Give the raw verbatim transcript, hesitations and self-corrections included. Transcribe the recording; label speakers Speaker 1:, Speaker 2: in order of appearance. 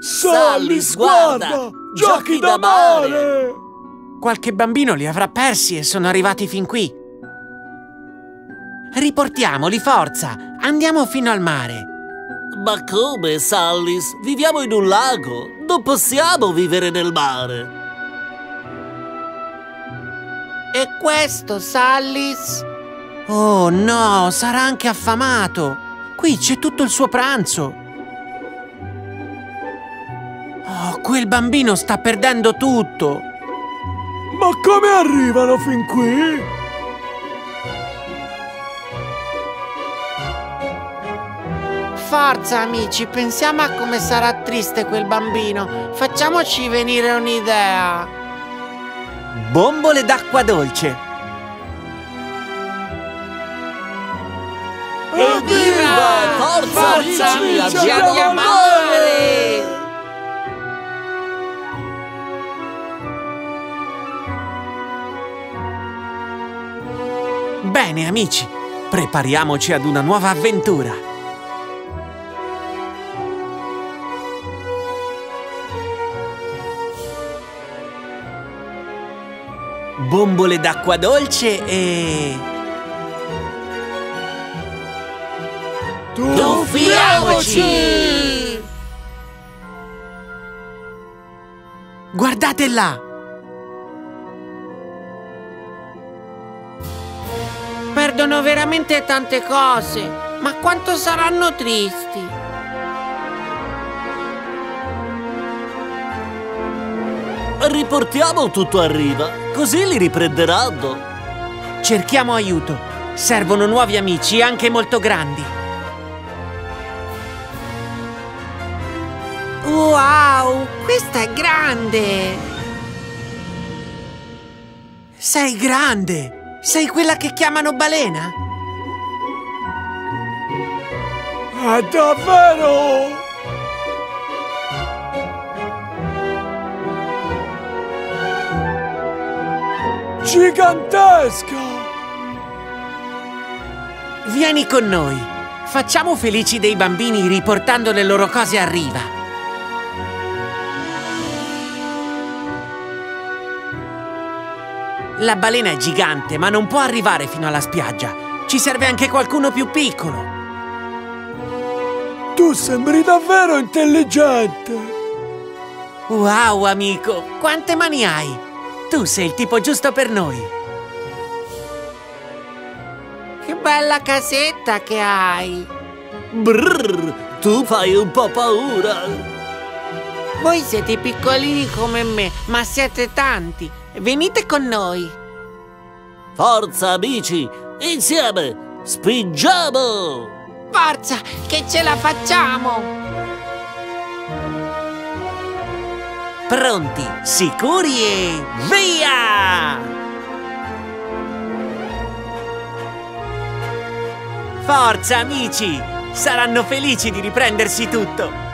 Speaker 1: Sallis, guarda! Giochi da mare!
Speaker 2: Qualche bambino li avrà persi e sono arrivati fin qui. Riportiamoli, forza! Andiamo fino al mare.
Speaker 1: Ma come, Sallis? Viviamo in un lago! Non possiamo vivere nel mare!
Speaker 3: E questo, Sallis?
Speaker 2: Oh no, sarà anche affamato! Qui c'è tutto il suo pranzo! Oh, quel bambino sta perdendo tutto!
Speaker 4: Ma come arrivano fin qui?
Speaker 3: Forza, amici, pensiamo a come sarà triste quel bambino. Facciamoci venire un'idea.
Speaker 2: Bombole d'acqua dolce!
Speaker 1: Evviva! Forza,
Speaker 3: Forza,
Speaker 1: amici!
Speaker 3: amici,
Speaker 1: Andiamo
Speaker 3: andiamo
Speaker 1: al
Speaker 3: al
Speaker 1: mare!
Speaker 2: Bene, amici, prepariamoci ad una nuova avventura! Bombole d'acqua dolce e...
Speaker 3: Tuffiamoci!
Speaker 2: Guardate là!
Speaker 3: Perdono veramente tante cose, ma quanto saranno tristi!
Speaker 1: Riportiamo tutto a riva, così li riprenderanno.
Speaker 2: Cerchiamo aiuto. Servono nuovi amici, anche molto grandi.
Speaker 3: Wow, questa è grande!
Speaker 2: Sei grande! Sei quella che chiamano balena?
Speaker 4: È davvero? Gigantesca!
Speaker 2: Vieni con noi. Facciamo felici dei bambini riportando le loro cose a riva. La balena è gigante, ma non può arrivare fino alla spiaggia. Ci serve anche qualcuno più piccolo.
Speaker 4: Tu sembri davvero intelligente!
Speaker 2: Wow, amico! Quante mani hai? Tu sei il tipo giusto per noi.
Speaker 3: Che bella casetta che hai!
Speaker 1: Brrr, tu fai un po' paura.
Speaker 3: Voi siete piccolini come me, ma siete tanti. Venite con noi.
Speaker 1: Forza, amici, insieme, spingiamo!
Speaker 3: Forza, che ce la facciamo!
Speaker 2: Pronti, sicuri e via! Forza, amici! Saranno felici di riprendersi tutto!